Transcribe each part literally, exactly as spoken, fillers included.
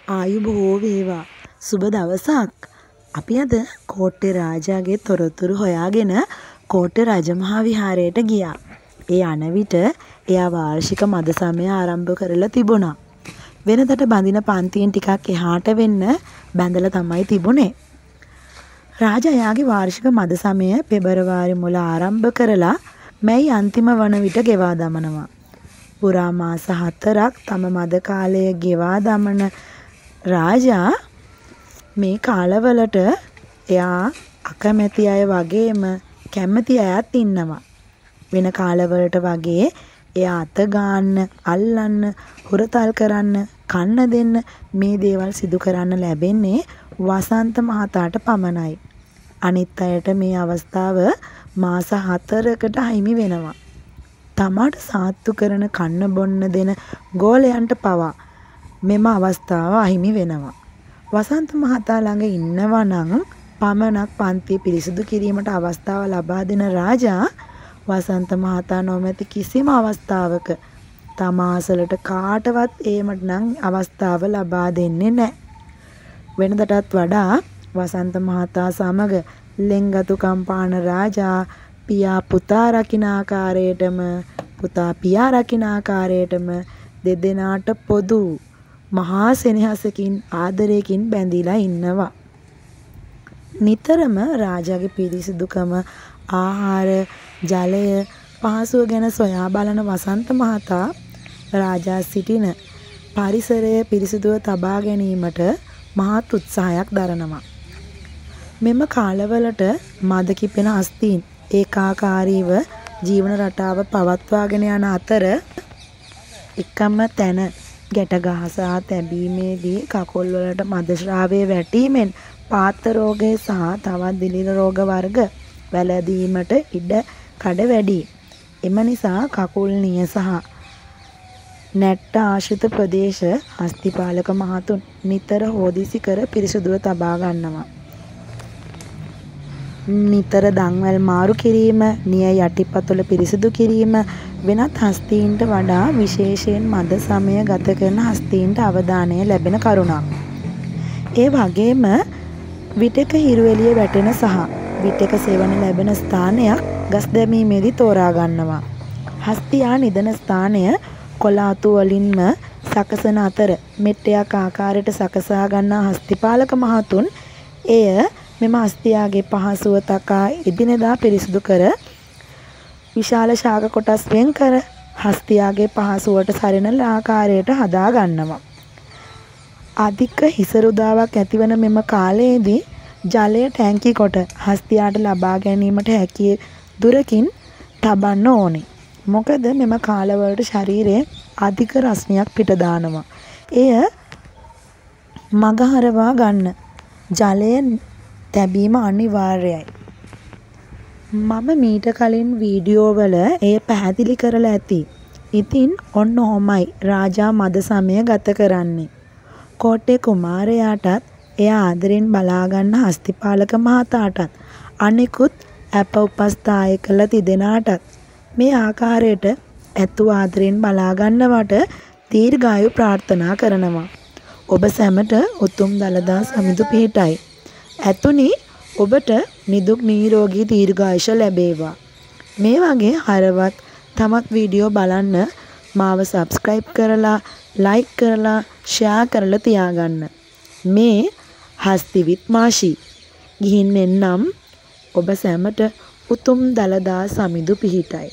ආයු බොහෝ වේවා. සුබ දවසක්. අපි අද කෝට්ටේ රාජාගේ තොරතුරු හොයාගෙන කෝට්ටේ රජමහා විහාරයට ගියා. ඒ යන විට එයා වාර්ෂික මද සමය ආරම්භ කරලා තිබුණා. වෙනදට බඳින පන්තියෙන් ටිකක් එහාට වෙන්න බැඳලා තමයි තිබුණේ. රාජා එයාගේ වාර්ෂික මද සමය පෙබරවාරි මුල ආරම්භ කරලා මැයි අන්තිම වන විට ගෙවා දමනවා. පුරා මාස හතරක් තම මද කාලය ගෙවා දමන රාජා මේ කාලවලට එයා අකමැති අය වගේම කැමති අයත් ඉන්නවා. වෙන කාලවලට වගේ එයා අත ගන්න, අල්ලන්න, හුරතල් කරන්න, කන්න දෙන්න මේ දේවල් සිදු කරන්න ලැබෙන්නේ වසන්ත මහතාට පමණයි. අනිත් අයට මේ අවස්ථාව මාස හතරකට හිමි වෙනවා. තමාට සාත්තු කරන කන්න බොන්න දෙන ගෝලයන්ට පවා මෙම අවස්ථාව අහිමි වෙනවා. වසන්ත මහතා ළඟ ඉන්නවා නම් පමණක් පන්තිය පිරිසිදු කිරීමට අවස්ථාව ලබා දෙන රාජා වසන්ත මහතා නොමැති කිසිම අවස්ථාවක තමාසලට කාටවත් ඒමට නම් අවස්ථාව ලබා දෙන්නේ නැහැ. වෙනදටත් වඩා වසන්ත මහතා සමග ලෙන්ගතුකම් පාන රාජා පියා පුතා රකින්න ආකාරයටම පුතා පියා රකින්න ආකාරයටම දෙදෙනාට පොදු මහා සෙනෙහසකින් ආදරයකින් බැඳිලා ඉන්නවා. නිතරම රාජාගේ පිරිසිදුකම, ආහාර, ජලය, පහසුව ගැන සොයා බලන වසන්ත මහතා රාජා සිටින පරිසරය පිරිසිදුව තබා ගැනීමට මහත් උත්සාහයක් දරනවා. මෙම කාලවලට මද කිපෙන අස්තීන් ඒකාකාරීව ජීවන රටාව පවත්වාගෙන යන අතර එකම තැන ගැට ගහසා තැබීමේදී කකුල් වලට මද ශ්‍රාවය වැටීමෙන් පාත රෝගය සහ තවත් දිලිර රෝග වර්ග වැළඳීමට ඉඩ කඩ වැඩි. එම නිසා කකුල් නිය සහ නැට්ට ආශ්‍රිත ප්‍රදේශ හස්තිපාලක මහතුන් නිතර හෝදිසි කර පිරිසුදුව තබා ගන්නවා. නිතර දන්වැල් මාරු කිරීම, නිය යටිපතුල පිරිසිදු කිරීම වෙනත් හස්තීන්ට වඩා විශේෂයෙන් මද සමය ගත කරන හස්තීන්ට අවධානය ලැබෙන කරුණක්. ඒ වගේම විටක හිරු එළිය වැටෙන සහ විටක සෙවන ලැබෙන ස්ථානයක් ගස් දැමීමේදී තෝරා ගන්නවා. හස්තියා නිදන ස්ථානය කොළ අතු වලින්ම සකසන අතර මෙට්ටයක් ආකාරයට සකසා ගන්නා හස්තිපාලක මහතුන් එය මෙම හස්තියාගේ පහසුව තකා එදිනෙදා පිරිසිදු කර විශාල ශාක කොටස් වෙන් කර හස්තියාගේ පහසුවට සරිලන ආකාරයට හදා ගන්නවා. අධික හිසරුදාවක් ඇතිවන මෙම කාලයේදී ජලය ටැංකි කොට හස්තියාට ලබා ගැනීමට හැකි දුරකින් තබන්න ඕනේ. මොකද මෙම කාලවලට ශරීරයේ අධික රස්නියක් පිට දානවා. එය මගහරවා ගන්න ජලය තැබීම අනිවාර්යයි. මම මීට කලින් වීඩියෝ වල එය පැහැදිලි කරලා ඇති. ඉතින් ඔන්න ඔහොමයි රාජා මද සමය ගත කරන්නේ. කෝට්ටේ කුමාරයාටත් එයා ආදරෙන් බලා ගන්න හස්තිපාලක මහතාටත් අනිකුත් අප උපස්ථායකලා තිදෙනාටත් මේ ආකාරයට ඇතු ආදරෙන් බලා ගන්නවට දීර්ඝායු ප්‍රාර්ථනා කරනවා. ඔබ සැමට උතුම් දළදා සමිඳු පිහිටයි. ඇතුනි ඔබට නිදුක් නිරෝගී දීර්ඝායුෂ ලැබේවා. මේ වගේ හරවත් තමත් වීඩියෝ බලන්න මාව සබ්ස්ක්‍රයිබ් කරලා, ලයික් කරලා, ෂෙයා කරලා තියාගන්න. මේ හස්තිවිත් මාෂි. ගිහින් එන්නම්. ඔබ සැමට උතුම් දළදා සමිඳු පිහිටයි.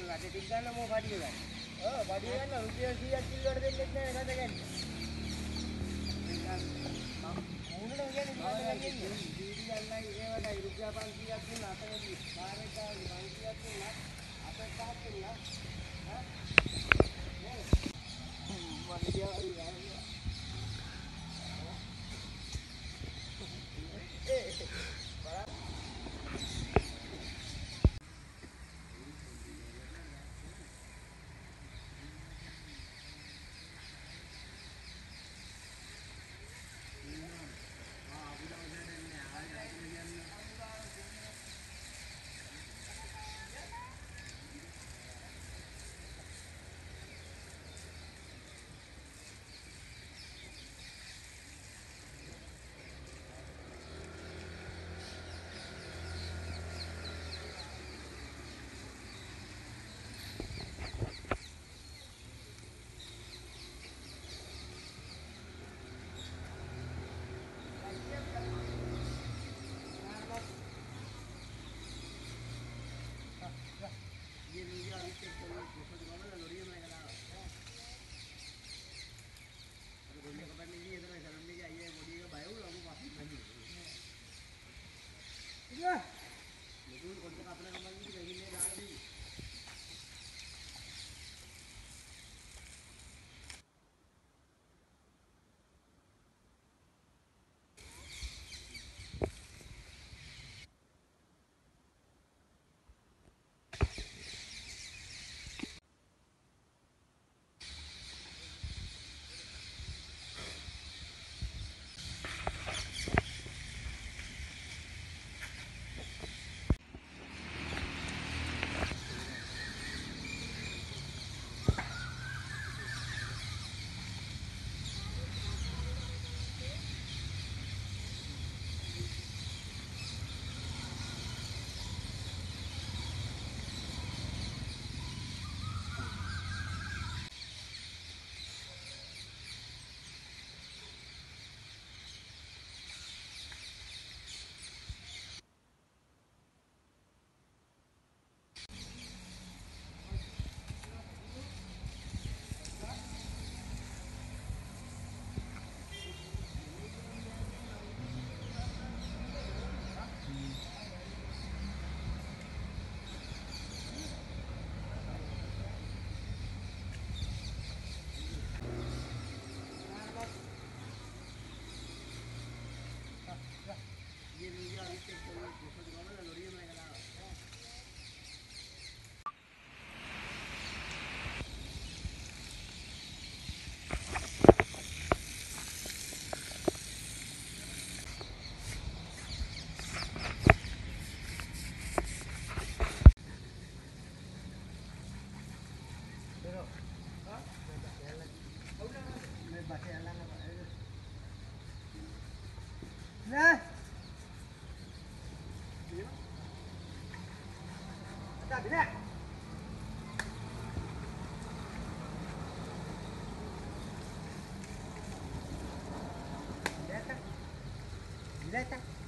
රටේ ටික ගන්න මොකක් පඩිය ගන්න. ඔව් පඩිය ගන්න රුපියල් සීයක් කිල්ලුවට දෙන්නෙත් නෑ රට ගන්න. මොනවද කියන්නේ කියන්නේ දීදි ගන්නයි ඒවටයි රුපියල් පන්සියයක් දුන්න අතේදී කාර්යයක් ආවි පන්සියයක් දුන්නා අපේ පහක් දුන්නා. හා මම ගියා Bila tak?